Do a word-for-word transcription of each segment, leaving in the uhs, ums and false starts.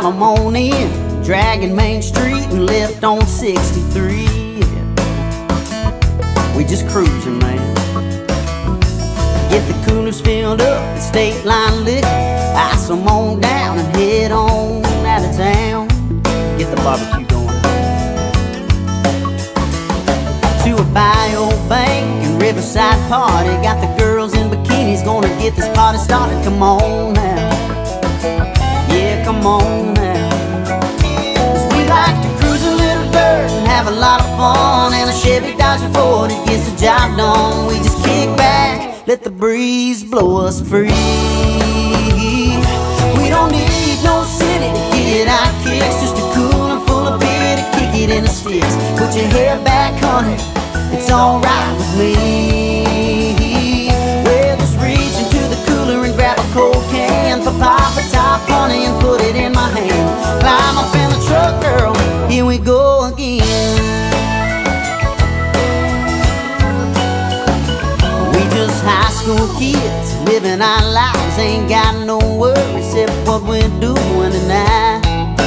them on in, dragging Main Street and left on sixty-three. We just cruising, man. Get the coolers filled up with State Line liquor, ice them on down and head on out of town. Get the barbecue going. To a bio bank and Riverside party, got the girls in bikinis gonna get this party started. Come on now, yeah, come on now. 'Cause we like to cruise a little dirt and have a lot of fun, and a Chevy Dodge Ford, it gets the job done. We just kick back, let the breeze blow us free. We don't need no city to get our kicks, just a cooler full of beer to kick it in the sticks. Put your hair back, honey, it's alright with me. Well, just reach into the cooler and grab a cold can, for pop a top, honey, and put it in my hand. Climb up in the truck, girl, here we go again. High school kids living our lives, ain't got no worries except what we're doing tonight.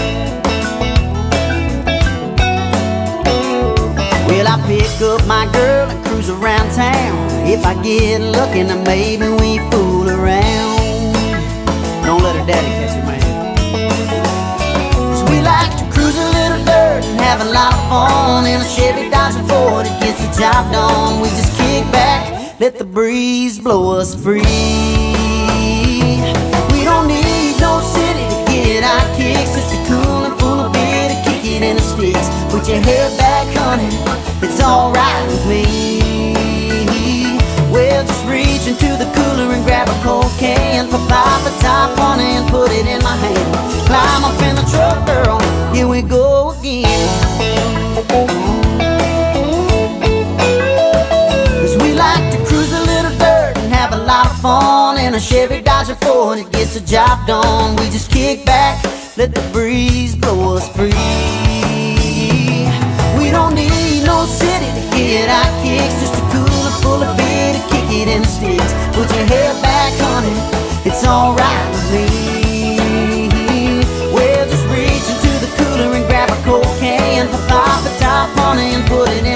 Well, I pick up my girl and cruise around town. If I get lucky, then maybe we fool around. Don't let her daddy catch it, man. 'Cause we like to cruise a little dirt and have a lot of fun, in a Chevy Dodge Ford, it gets the job done. We just kick back, let the breeze blow us free. We don't need no city to get our kicks, just a cooler full of beer to kick it in the sticks. Put your hair back, honey, it's alright with me. Well, just reach into the cooler and grab a cold can, pop out the top, honey, and put it in my hand. Climb up in the truck, girl, here we go again. Fun in a Chevy Dodge Ford, it gets the job done. We just kick back, let the breeze blow us free. We don't need no city to get our kicks, just a cooler full of beer to kick it in the sticks. Put your hair back, honey, it's alright with me. Well, just reach into the cooler and grab a cold can, pop the top, honey, and put it in